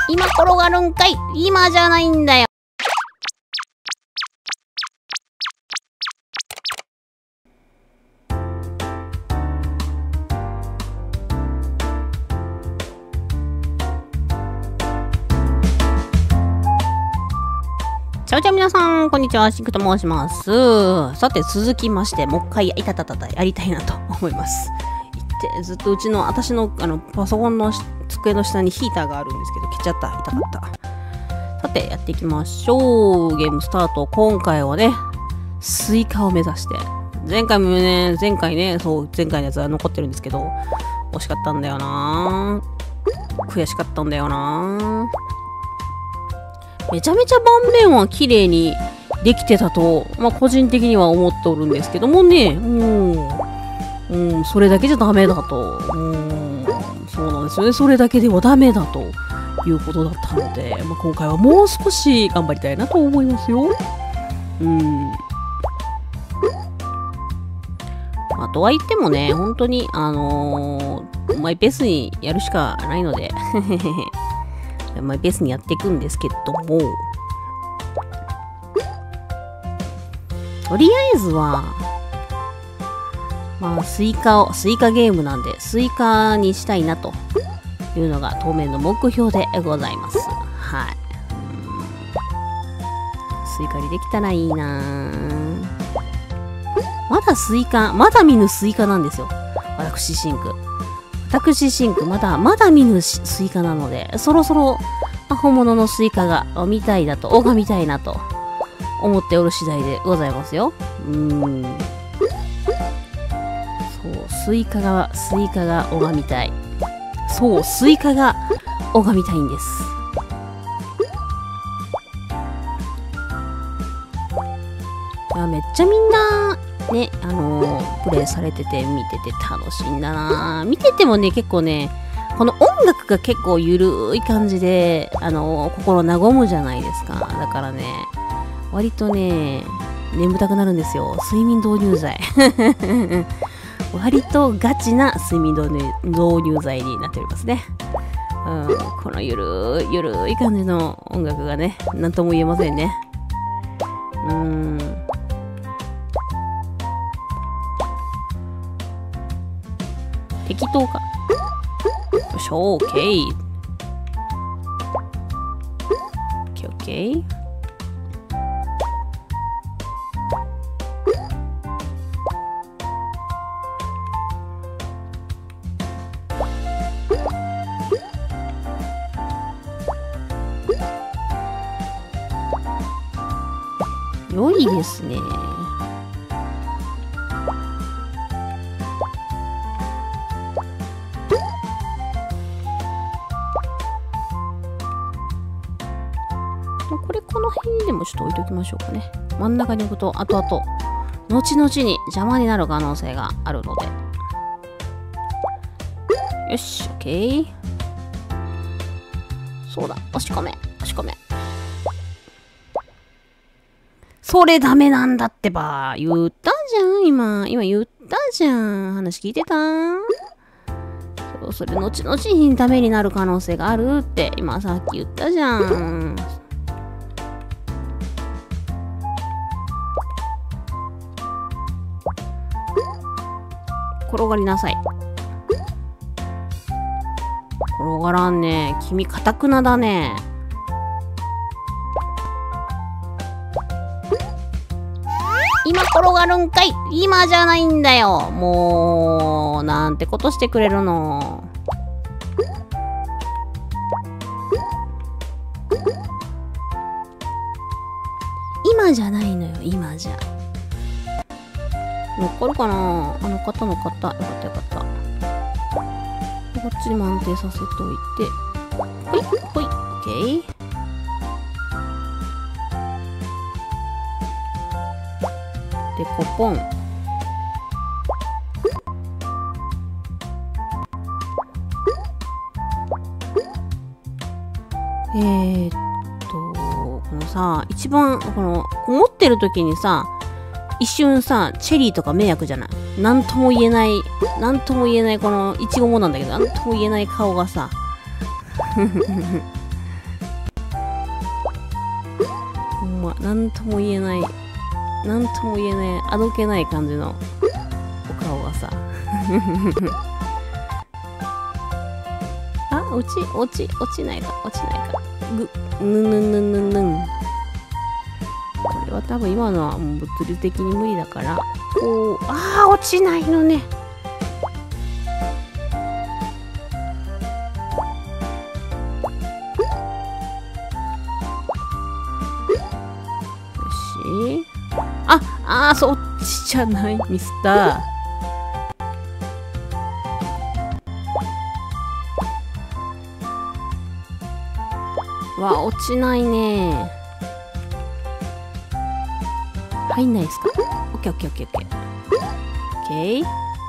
今転がるんかい。今じゃないんだよ。チャオチャオ皆さん、こんにちは。シンクと申します。さて、続きまして、もう一回やりたいなと思います。ずっと私のパソコンの机の下にヒーターがあるんですけど、消っちゃった。痛かった。さて、やっていきましょう。ゲームスタート。今回はね、スイカを目指して。前回のやつは残ってるんですけど、惜しかったんだよな。悔しかったんだよな。めちゃめちゃ盤面は綺麗にできてたと、個人的には思っておるんですけどもね、それだけじゃダメだと。そうなんですよね。それだけではダメだということだったので、今回はもう少し頑張りたいなと思いますよ。とは言ってもね、本当に、マイペースにやるしかないので、マイペースにやっていくんですけども、とりあえずは、スイカゲームなんで、スイカにしたいなというのが当面の目標でございます。はい。スイカにできたらいいなぁ。まだ見ぬスイカなんですよ。私シンク、まだ見ぬスイカなので、そろそろ、本物のスイカが見たいなと、拝みたいなと思っておる次第でございますよ。そう、スイカが拝みたい。そう、スイカが拝みたいんです。めっちゃみんな、ね、プレイされてて見てて楽しいんだな。見ててもね、結構ね、この音楽が結構ゆるい感じで、心和むじゃないですか。だからね、割とね、眠たくなるんですよ。睡眠導入剤。割とガチな睡眠導入剤になっておりますね。このゆるい感じの音楽がね、なんとも言えませんね。適当か。よし、オーケー。オッケー。良いですね。この辺にでもちょっと置いときましょうかね。真ん中に置くと後々後々に邪魔になる可能性があるので。よし、オッケー。そうだ、押し込め。それダメなんだってば。言ったじゃん、今言ったじゃん。話聞いてた？そう、それ後々にダメになる可能性があるって今さっき言ったじゃん。転がりなさい。転がらんね。君、かたくなだね。今転がるんかい。今じゃないんだよ。もう、なんてことしてくれるの。今じゃないのよ、今じゃ。乗っかるかな。乗っかった。よかった。こっちにも安定させておいて。ほい、オッケー。で、ポン。このさ、一番、持ってる時にさ、一瞬さ、チェリーとか迷惑じゃない？なんとも言えない、この、いちごもなんだけど、なんとも言えない顔がさ、 なんとも言えない、あどけない感じのお顔がさ。あ、落ちないか。ぬぬぬぬぬん。これは多分今のはもう物理的に無理だから、こう、落ちないのね。そっちじゃない、ミスター。落ちないね。入んないですか？オッケー。オッケー。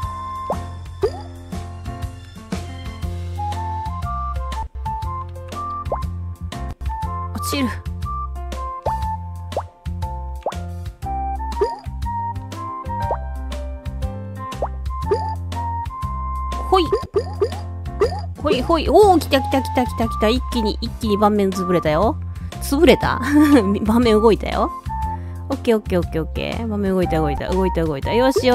落ちる。ほい。おー、来た。一気に盤面潰れたよ。潰れた盤面動いたよ。オッケー。盤面動いた。よし。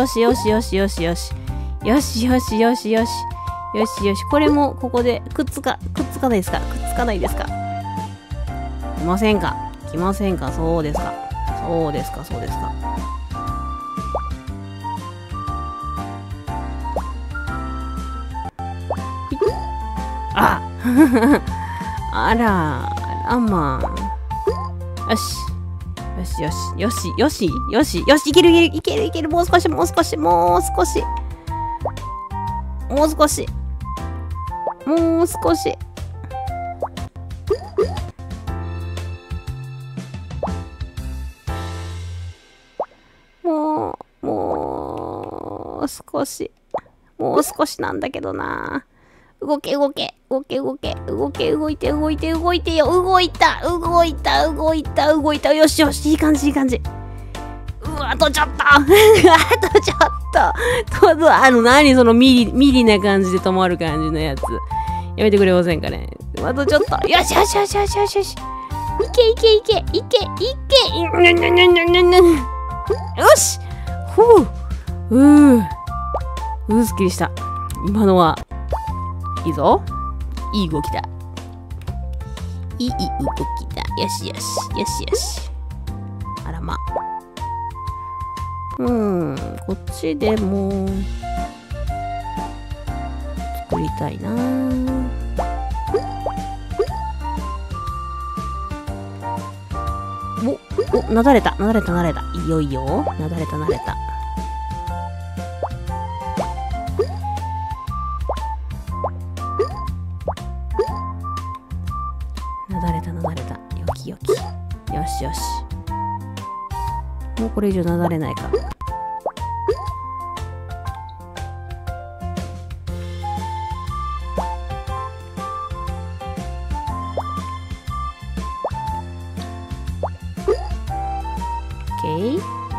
これも、ここで、くっつかないですか？来ませんか？そうですか。あらまあ。よし。いける。もう少し。もう少し。もう少しなんだけどな。動いてよ。動いた。よし。いい感じ。あとちょっと。何そのミリな感じで止まる感じのやつ。やめてくれませんかね。あとちょっと。よし。いけ。よし。すっきりした。今のは。いいぞ。いい動きだ。よし。あらま。こっちでも作りたいな。なだれた。いよいよ。なだれた。よき。よし。もうこれ以上なだれないか。OK。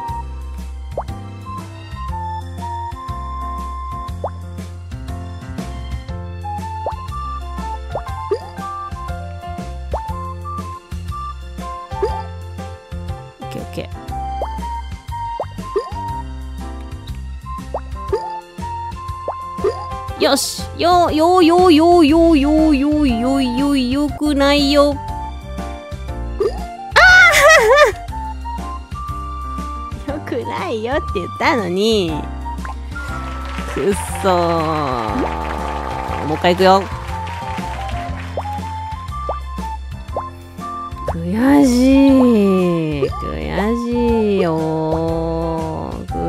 よし。よくないよ。よくないよって言ったのに。くっそー。もう一回いくよ。悔しいよ。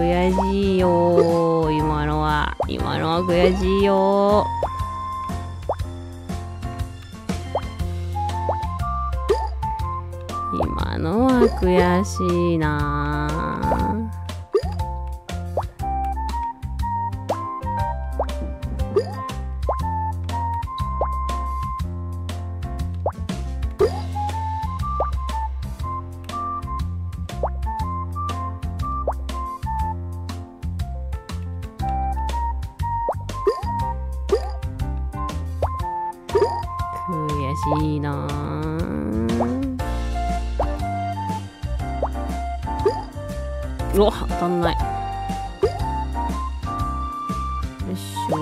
今のは悔しいよ。今のは悔しいな。悔しいな。 うわ、当たんない。よいしょ。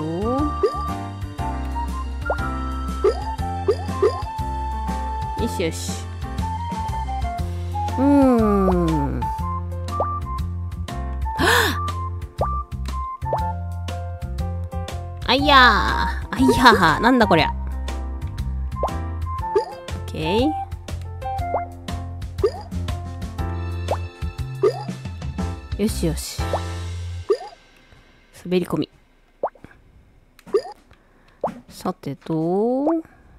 よしよし。あいやー、あいやー、なんだこりゃ。オッケー。よしよし。滑り込み。さてと、こ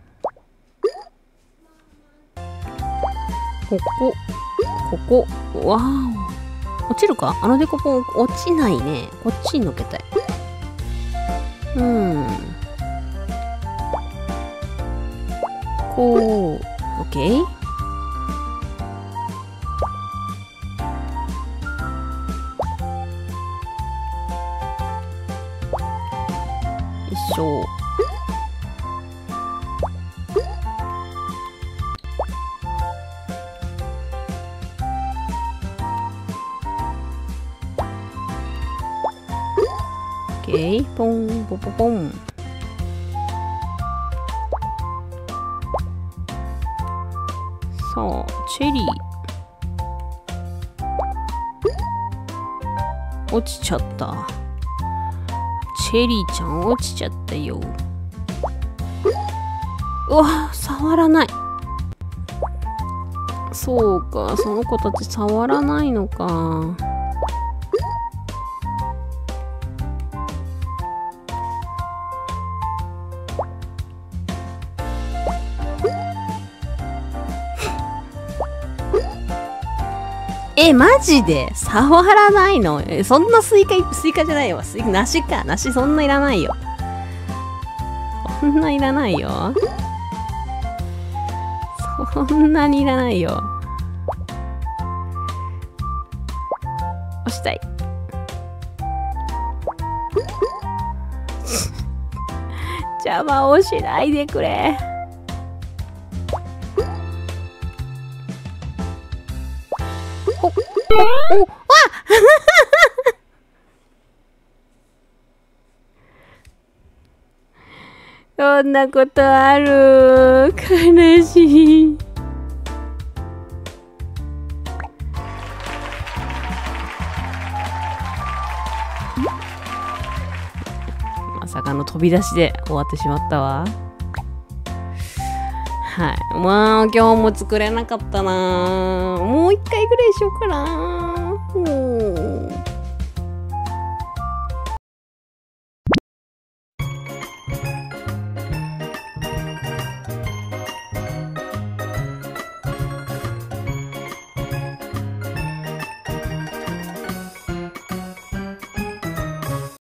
こ、わーお。落ちるか？あのデコポン落ちないね。こっちにのけたい。こう、オッケー。よいしょ。オッケー。ポンポポポン。さあ、チェリー。落ちちゃった。チェリーちゃん落ちちゃったよ。うわ、触らない。そうか、その子たち触らないのか。マジで触らないの？そんなスイカじゃないわ。梨か。梨そんないらないよ。そんないらないよ。そんなにいらないよ。押したい。邪魔をしないでくれ。おわそんなことある。悲しい。まさかの飛び出しで終わってしまったわ。はい。まあ、今日も作れなかったな。もう一回ぐらいしようかな。